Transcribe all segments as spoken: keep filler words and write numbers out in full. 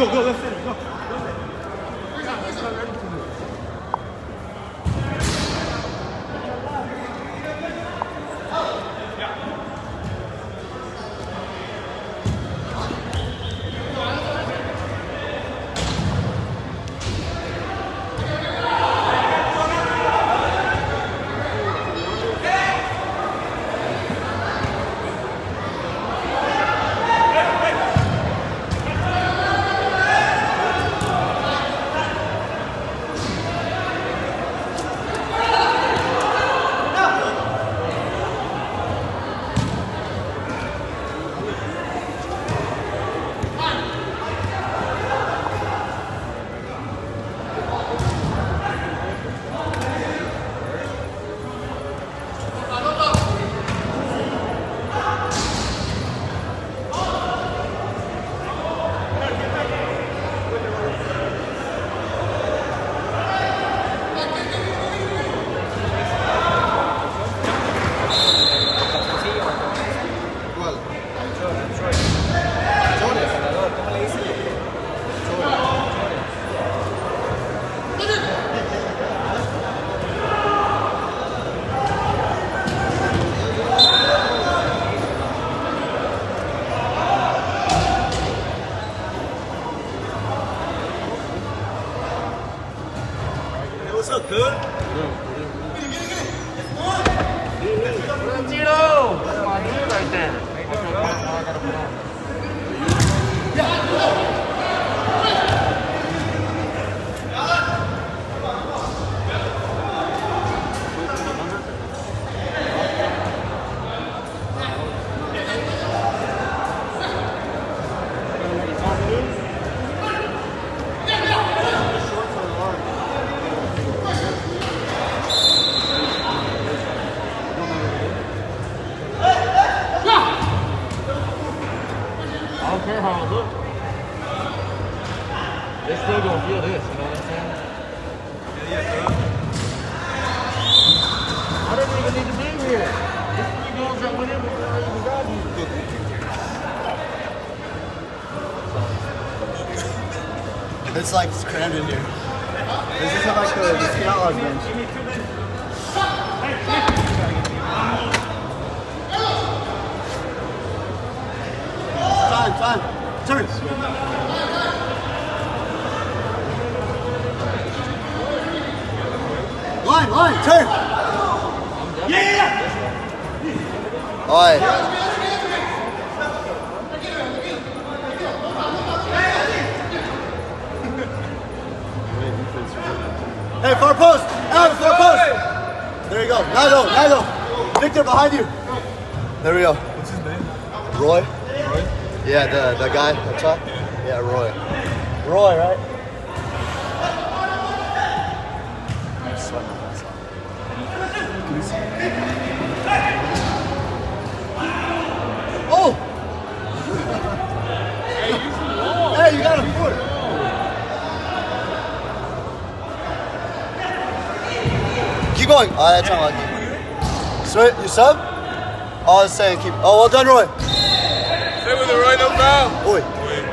go, go, let's finish, go. What's up, good? Get it, get it, get it. Tito! That's my dude right there. I don't care how it looks. They're still gonna feel this, you know what I'm saying? Yeah, yeah, I didn't even need to be here. This three girls that went in before I even got here. It's like it's crammed in here. This is like the, the skin outlaws bench. Time, time. Turn. Line, line, turn. Yeah! Oi. Hey, far post! Out, far post! There you go. Nago, Nago. Victor, behind you. There we go. What's his name? Roy. Roy? Yeah, the, the guy up top? Yeah, Roy. Roy, right? I'm sweating my ass off. Oh! Hey, you got a foot! Keep going. Oh, that's unlucky. Sweet, you sub? Oh, I was saying keep. Oh, well done, Roy. Stay with it, Roy, no foul. Oi.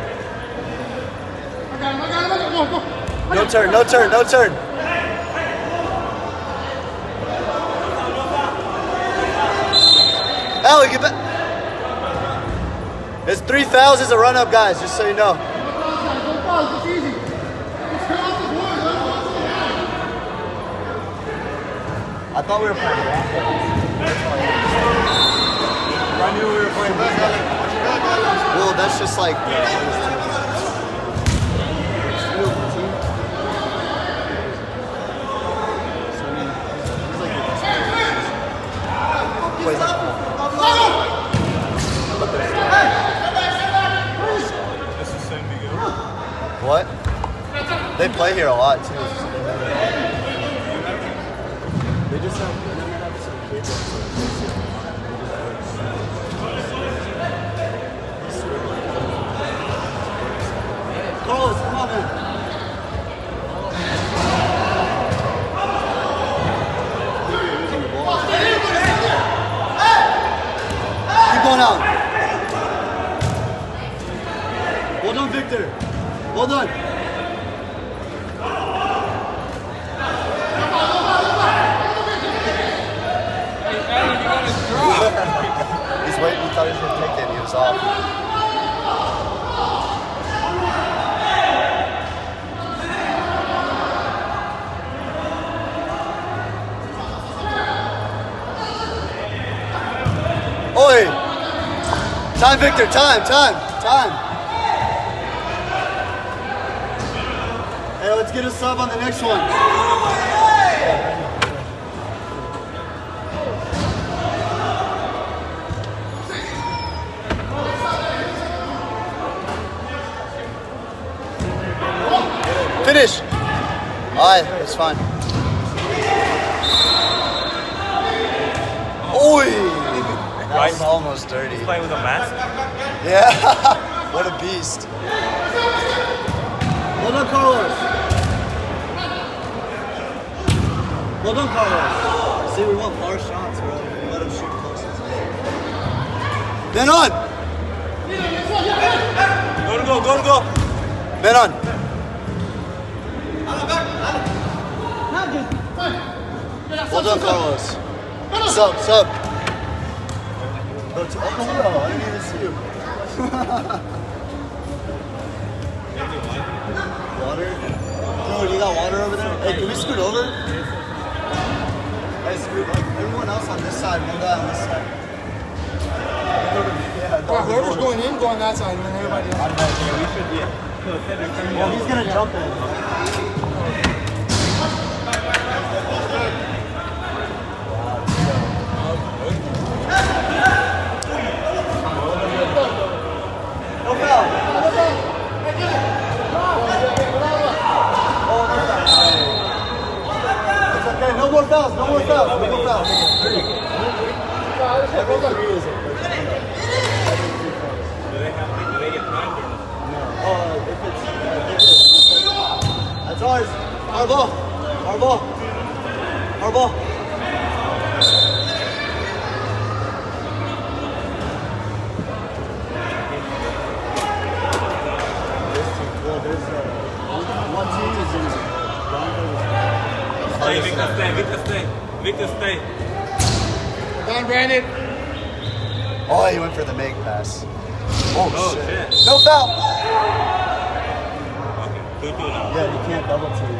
No turn, no turn, no turn. Allie, get back. It's three fouls as a run up, guys, just so you know. I thought we were playing basketball. I knew we were playing basketball. Well, that's just like. What? They play here a lot too. They just have, they have some kids. Carlos, come on, man. Keep going out. Well done, Victor. Well done. He's waiting. He thought he was going to take it. He was off. Oi! Time, Victor. Time. Time. Time. Hey, let's get a sub on the next one. Finish. Alright, it's fine. Oi! That was almost dirty. He's playing with a mask? Yeah. What a beast. Well done, Carlos. Well done, Carlos. See, we want far shots, bro. We let him shoot close. Then on. Go to go, go to go. Then on. Well done, Carlos. Sub, sub. Oh, to- oh, I didn't even see you. Water? Dude, you got water over there? Hey, can we scoot over? Hey, scoot. Like, everyone else on this side, one guy on this side. Yeah, Well, whoever's going in, go on that side, and then everybody else. We should, yeah. well, he's gonna jump in. No foul. It's okay. No more fouls. No more fouls. No more fouls. Every three is it. Do they have to make it timed or not? No. Oh, if it's, uh, if it's that's ours. Our ball. Our ball. Our ball. Well, there's uh, one team is in Stay, Victor, stay, Victor, stay. Victor, stay. Done, Brandon. Oh, he went for the make pass. Oh, Oh, shit. shit. No foul. Okay, two two now. Yeah, you can't double team.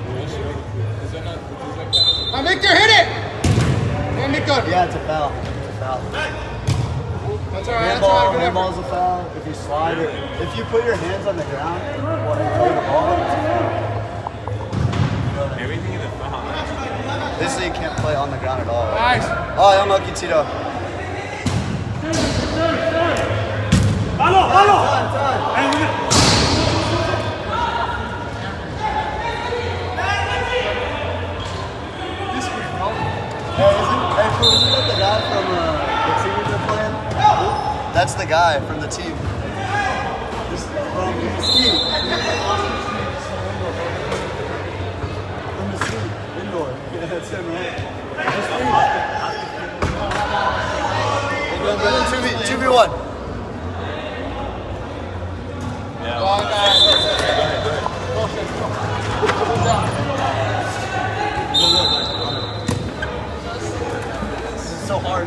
Now, Victor, hit it! And Victor. Yeah, it's a foul. It's a foul. That's all right, that's all Handball, right. Good effort. handball's a foul. If you slide it, if you put your hands on the ground while you play the ball, it's a foul. Everything is a foul. This league can't play on the ground at all. Nice. Oh, unlucky, Tito. Follow, follow! Time, time. Hey, isn't, hey, Pooh, isn't that the guy from uh, the team they're playing? That's the guy from the team. This from the ski. From the ski, indoor. Yeah, that's him, right? two v one. Yeah. Well, guys. This is so hard.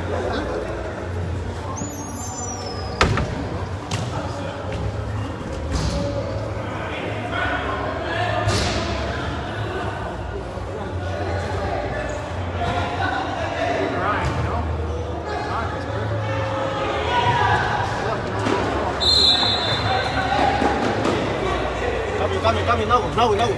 Kami, kami, nagu, nagu, nagu.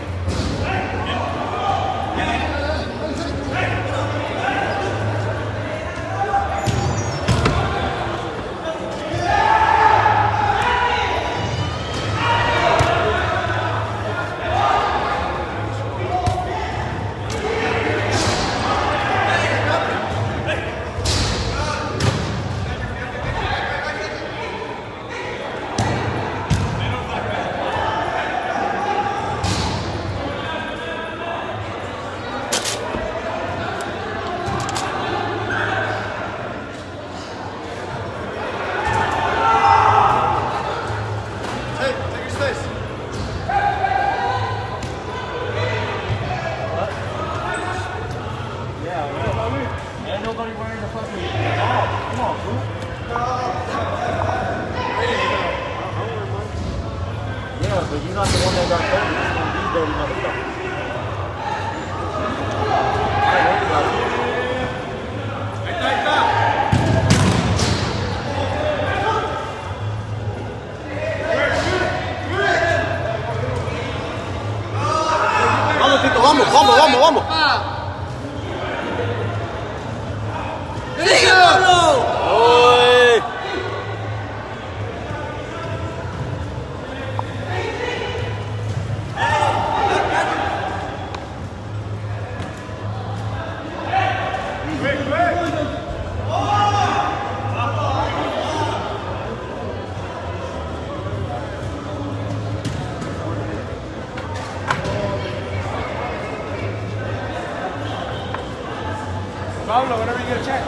nobody wearing the fucking ball. Come on, bro. Yeah, but you're not the one that got dirty. It's one of these dirty motherfuckers. I worry about it. Vamos, Tito, vamos, vamos, vamos, vamos. ¡Oy! Pablo, whenever you get a chance.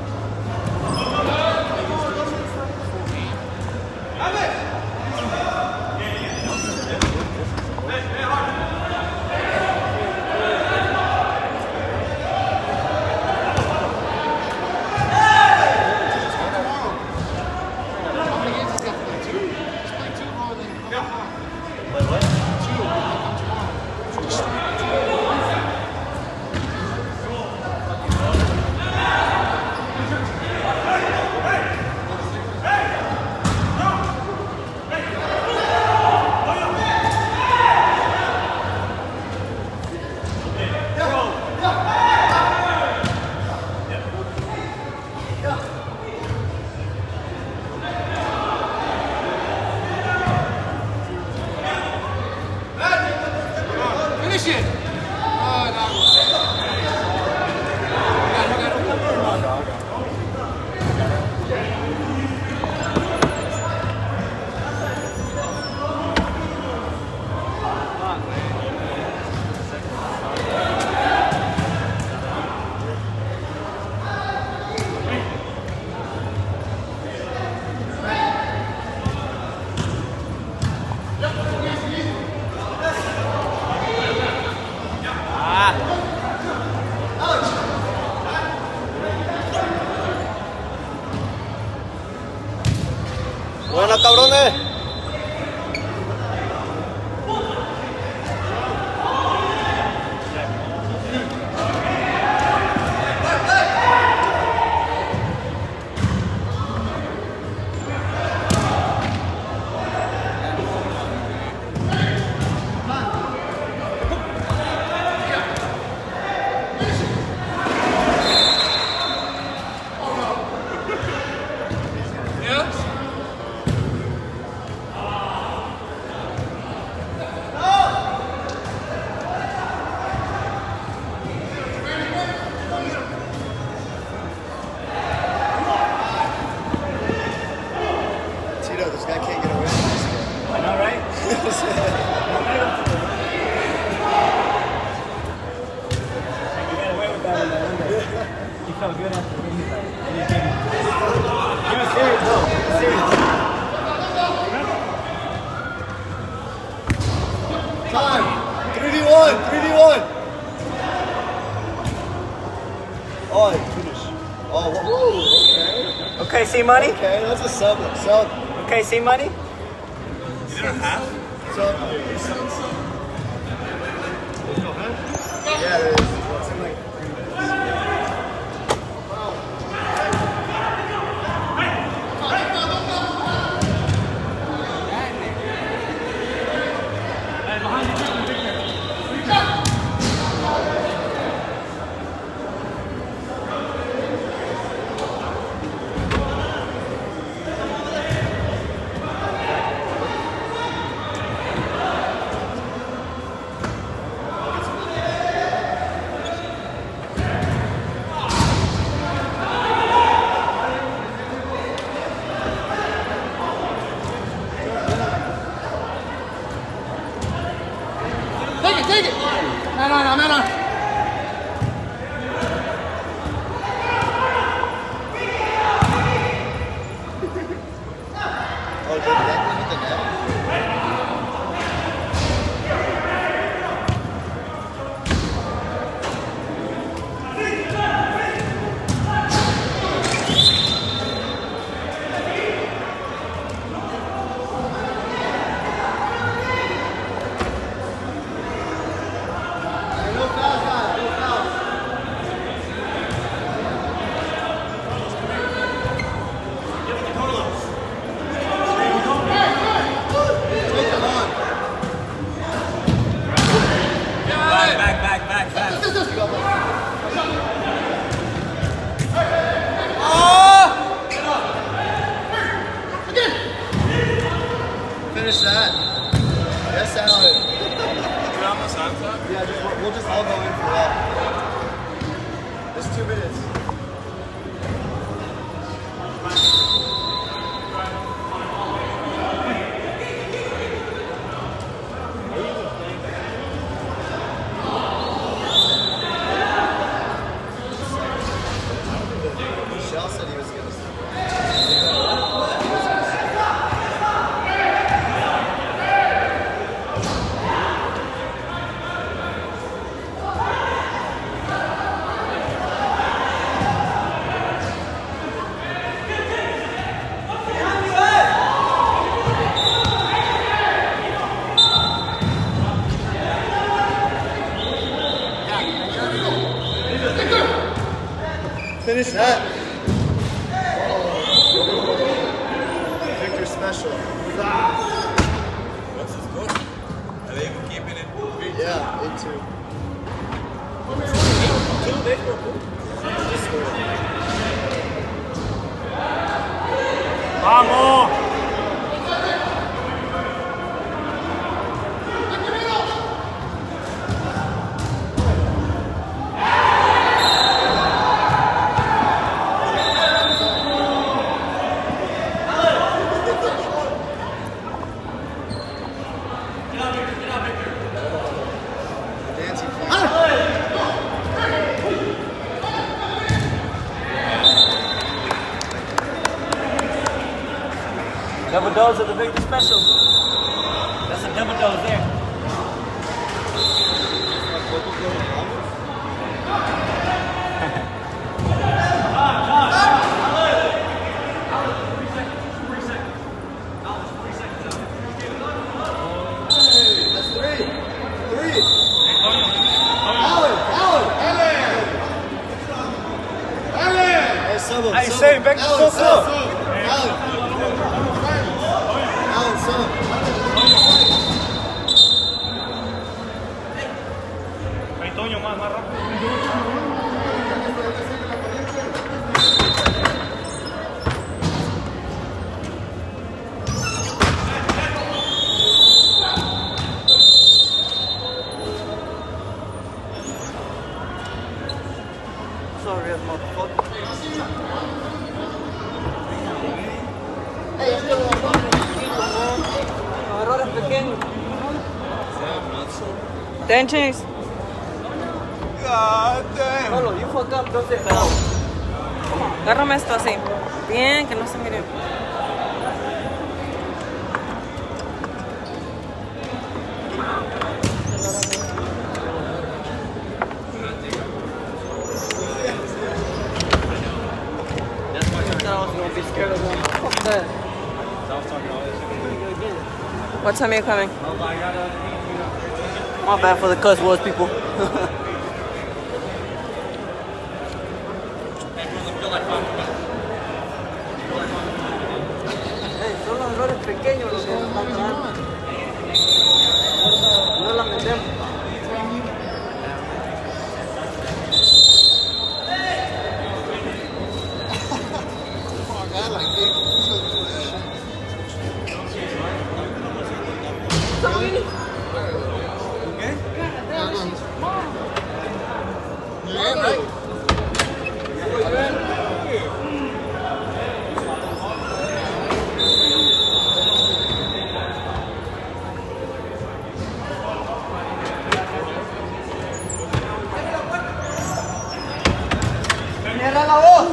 Buena, cabrones. This guy can't get away from this guy. I know, right? You got away with that in the window. You felt good after the game. You're serious, though. You're serious. Time. three d one. three d one. Oh, finish. Oh, whoa. Okay. Okay, see money? Okay, that's a sub. Sub. Okay, see money? You didn't have? Sub. Yeah, it is. It's in like three minutes. Michelle said he was going to. Finish that. Victor special. What's his score? Are they even keeping it? Yeah, eight two. Vamos! Dancing feet. Double dose of the Victor Special. That's a double dose there. That's three. Three. Allen, Allen. Hey, sub him, Hey, sub say him. back to Allen, full sub. club. Allen. Allen, sub. Toño, más, más rápido. Sorry, motherfucker. Errores pequeños. Ten chicks. God damn. Solo, you fuck up, don't say no. Agárrame esto así. Bien, que no se mire. That's why you thought I was gonna be scared of them. Fuck that. What time are you coming? My bad for the cuss words, people. Hey, son los errores pequeños los que nos están dando. No la metemos. Cierra la voz.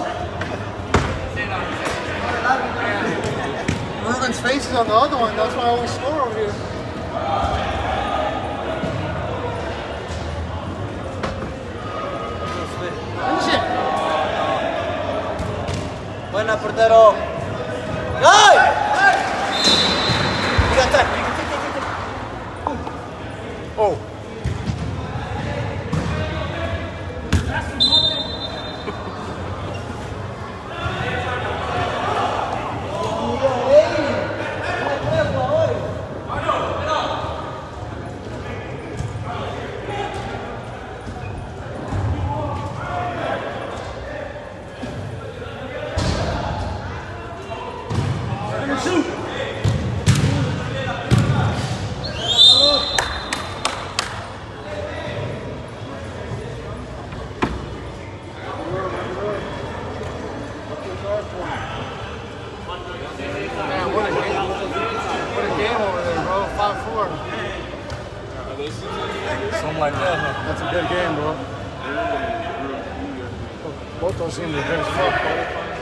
Merlin's face is on the other one. That's why I always score over here. Buena, portero. ¡Ay! Ya está. Oh. like that, huh? That's a good game, bro. Both those teams are good as fuck, bro.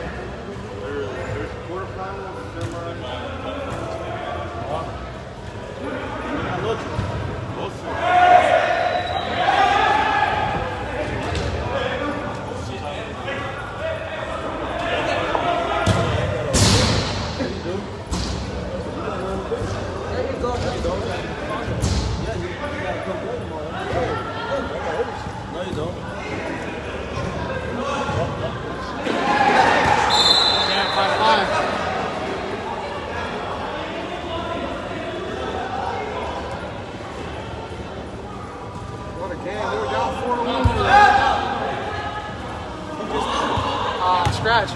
No, you don't. Yeah, five five. What a game. They were down four to one. Uh, scratch.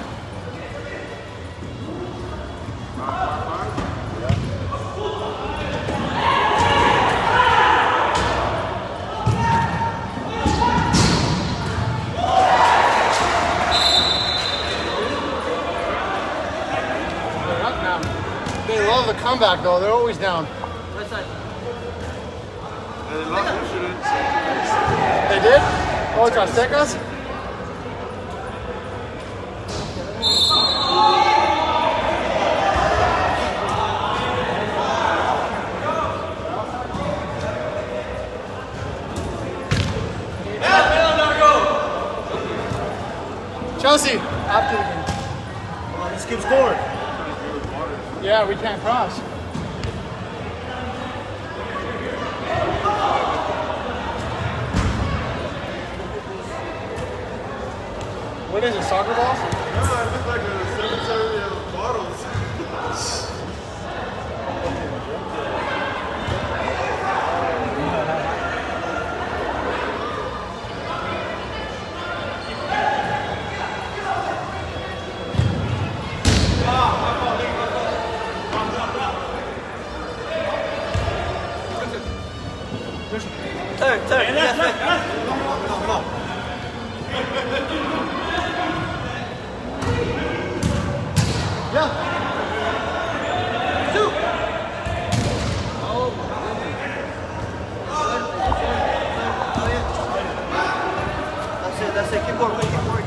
They love the comeback though, they're always down. Right side. They did? Oh, it's Aztecas? Chelsea, after the game. Come on, let's keep scoring. Yeah, we can't cross. What is it, soccer balls? No, it looks like a cemetery of bottles. Turn, turn. Yes, yes. That's it, that's it. Keep going, keep going.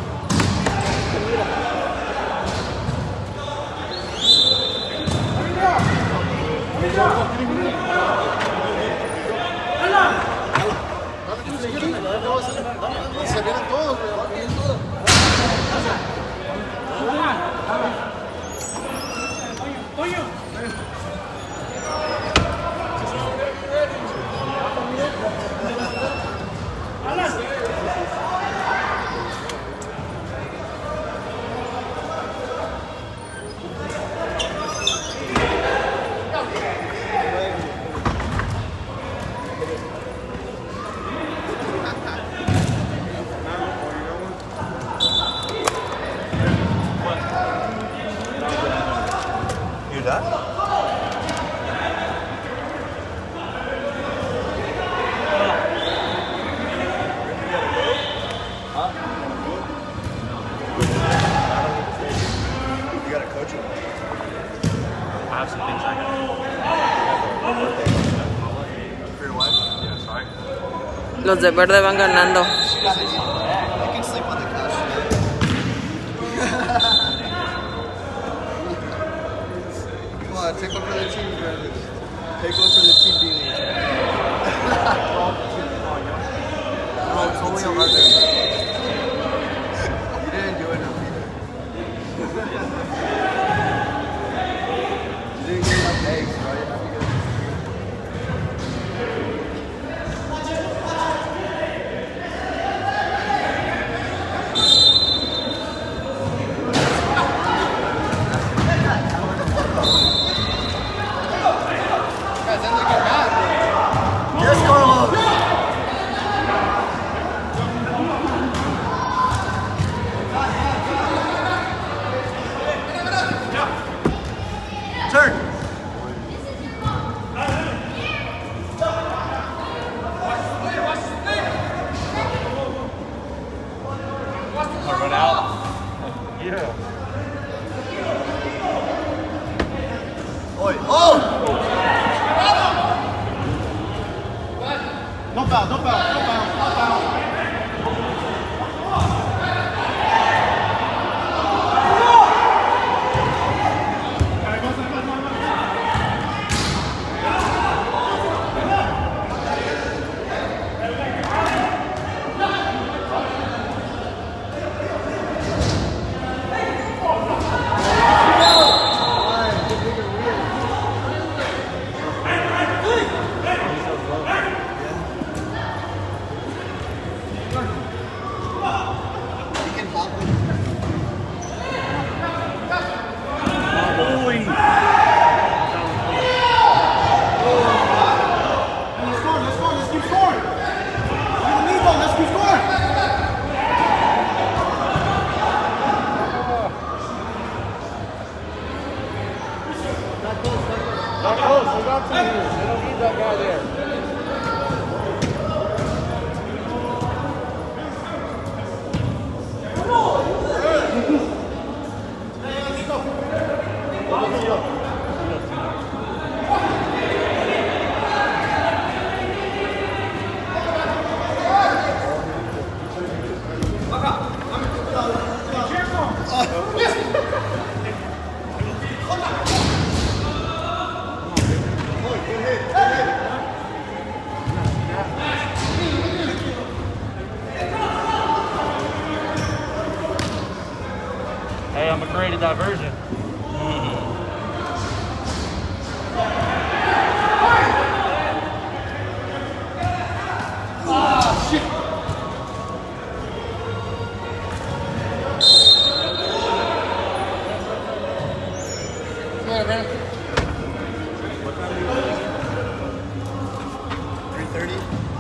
Se vienen todos, güey. You done? You gotta coach him. I have some things I got. For your wife? Yeah, sorry. Los de verde van ganando. You can sleep on the couch today. Come on, take one for the team, Brandon. Take one for the team, Beanie. Oh, it's only on Monday. You didn't do enough either. You didn't get enough eggs, bro. You have to get Yes, Carlos! Turn! I'll run out. Yeah. Oi. Oh! No don't foul, don't foul, don't foul, don't foul. Not close, we got two here. They don't need that guy there. Hey, I'm gonna create a diversion. Ah, shit. three thirty.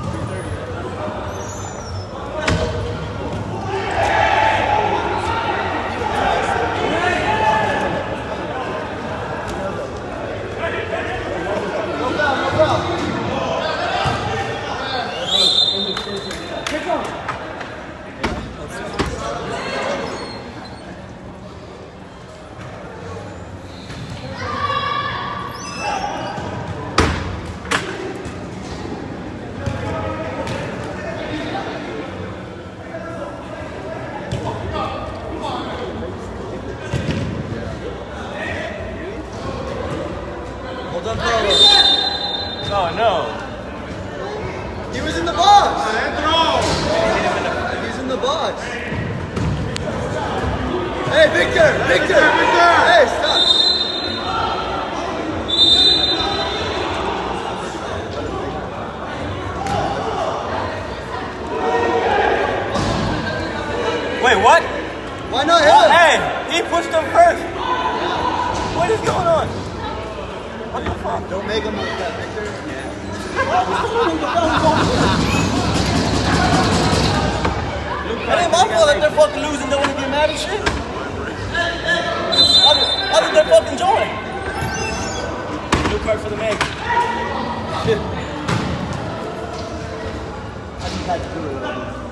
Hold on, Carlos. Oh no. He was in the box. He's in the box. Hey, Victor! Victor! Victor! Hey, stop! Wait, what? Why not him? Oh, hey, he pushed him first. What is going on? What the fuck? Don't make him like that, Victor. It ain't my fault that they're fucking losing. They want to get mad and shit. How did they fucking join? New card for the man. Shit. I just had to do it.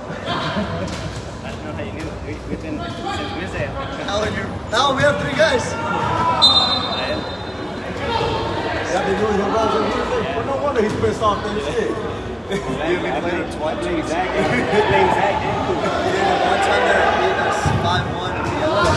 I don't know how you knew it. We- We've been since Wednesday. Now, you're, now we have three guys. Yeah, they doing the balls on here. Well, no wonder he's pissed off and shit. You've been playing twice. Playing Zach. Playing Zach. One time there, it beat us five one. And the other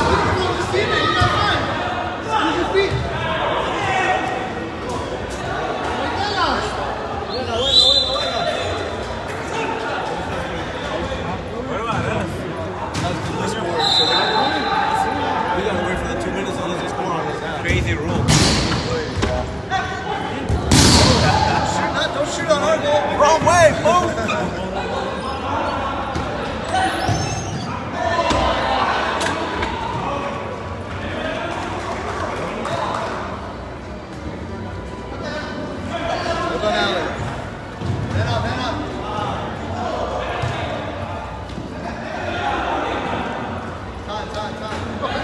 We gotta wait for the two minutes unless they score on us now. Crazy rule. shoot not, don't shoot on our goal. Wrong way, fool. Hold on, Alec. Man up, man up. Time, time, time.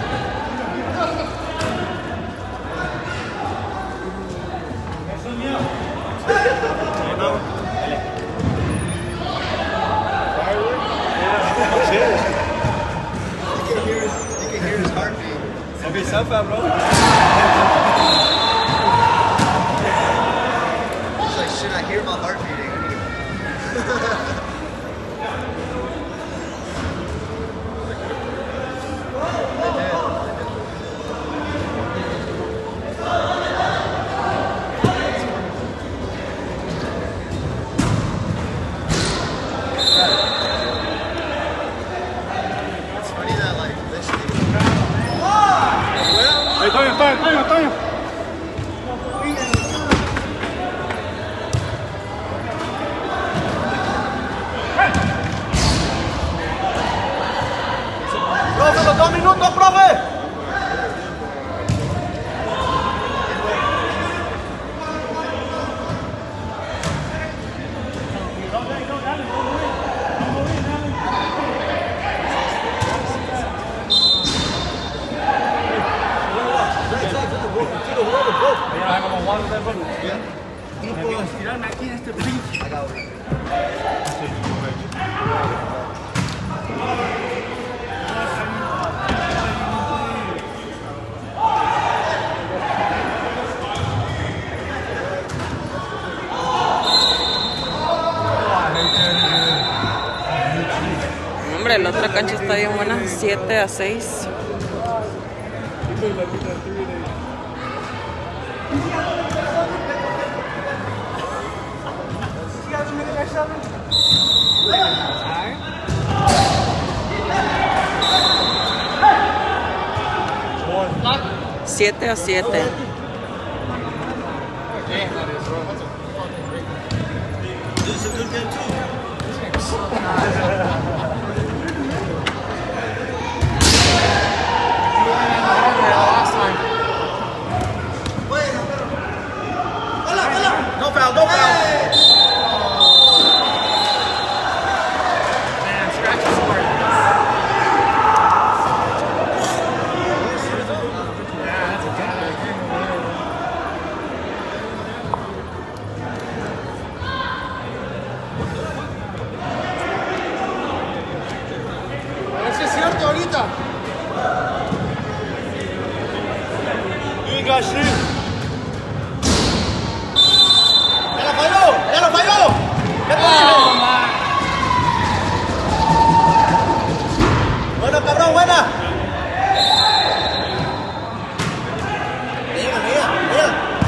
You can hear his, you can hear his heartbeat. Send yourself out, bro. It's like, shit, I hear my heart beating. Toño, Toño, Toño, Toño. Profe, los dos minutos, profe. No puedo estirarme aquí en este pinche. Hombre, la otra cancha está bien buena, siete a seis. siete a siete. This is a good game too. No foul, no foul. Eso es cierto ahorita. You ain't got shit. ¡Ya lo falló! ¡Ya lo falló! ¡Qué buena, cabrón, buena! Venga, venga, venga.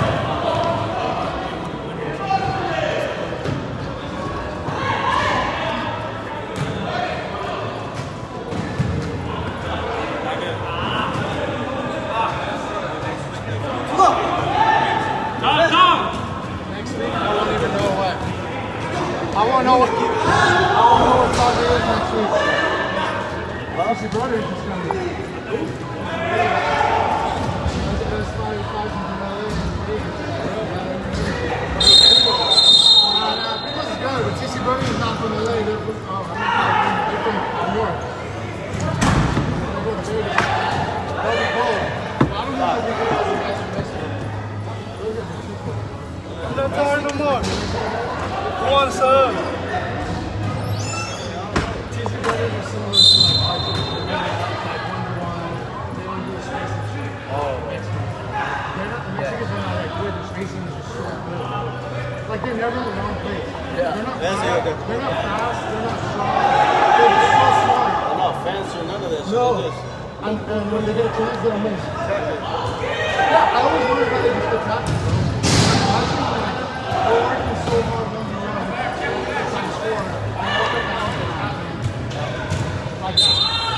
I want to know what I want to know what soccer is next week. What's your brother is just coming? That's five thousand in L A. Nah, nah, Princess is good, but T C Brody is not from L A. They're from, oh, I'm not California. They're from uh, North. They go to Vegas. They'll be cold. But I don't know if we can have the guys from Mexico. Those guys are too cold. I'm not tired no more. Go on, son. T C Brothers are similar to like Arctic, like Wonder One. They don't do spacing shit. Oh. Mexicans. They're not, the Mexicans are not like good. The spacing is just so good. Like they're never in the wrong place. Yeah. They're not That's fast. it, okay. They're not fast. They're not strong. They're just so smart. I'm not fancy or none of this. No. And, and when they get a chance, they don't miss. Yeah, I always wonder how they just get tackles, bro. I think like, they're working so hard on the run. It's like score. And I don't think that was gonna happen. Like that.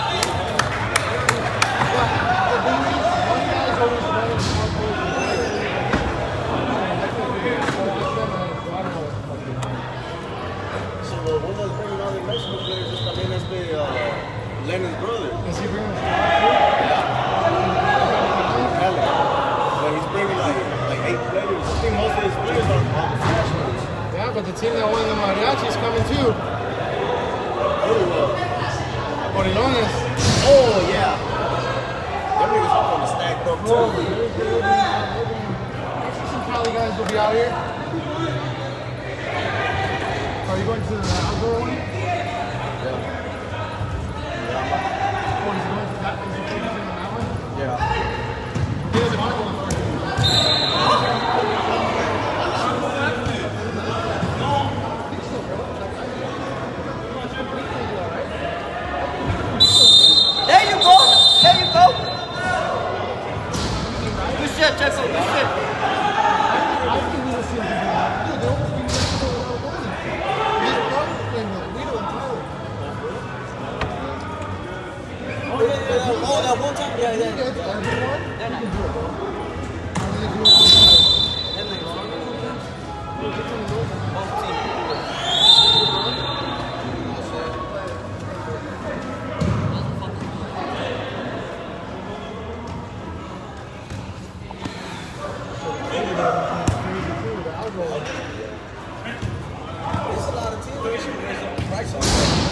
But the thing is, one guy's always running more plays than the other. I think they're so much better at waterball. So, uh, one that's bringing all the Mexican players is también este, uh, Lennon's brother. Is he bringing us But he's bringing like, like eight players. I think most of his players are all professionals. Yeah, but the team that won the mariachi is coming too. Corilones. Oh, yeah. Them niggas are going to stack up too. Oh, some Cali guys will be out here. Are you going to the outdoor one? Yeah. Oh, he's going to that one? Is he focusing on that one? Yeah. He doesn't want to go to the first one. Yeah, He yeah. gets everyone. They're not. And then if you want outside, Them niggas are good. it's on the road. Both teams. There's a lot of teams that should raise up the price on it.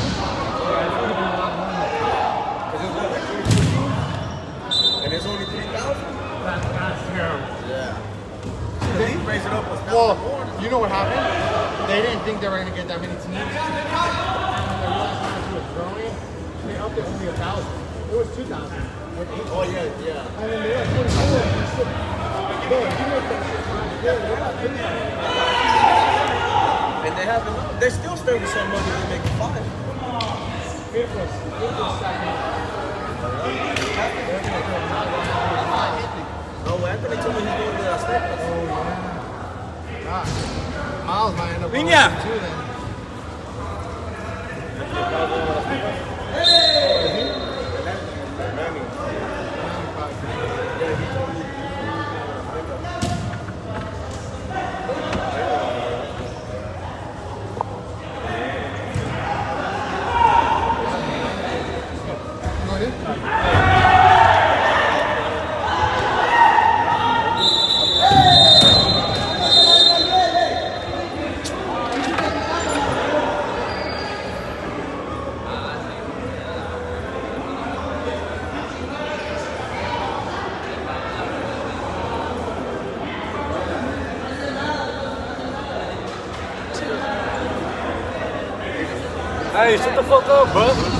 And it's only three thousand? That's, that's terrible. Yeah. They raise it up a Well, thousand more. you know what happened? They didn't think they were going to get that many teams. And when they realized how much it was growing, they upped it only a thousand. It was two thousand. With eight. Oh, yeah, yeah. And then they were twenty-four. And you said, bro, if you make that shit times four, they're not doing that. And they have enough. They still stay with some money to make it five. Fifth was, fifth was second. Oh, Anthony told me he's going to that step. Oh, yeah. God. Miles might end up going Niña. too then. You know what it is? Hey, shut the fuck up, bro.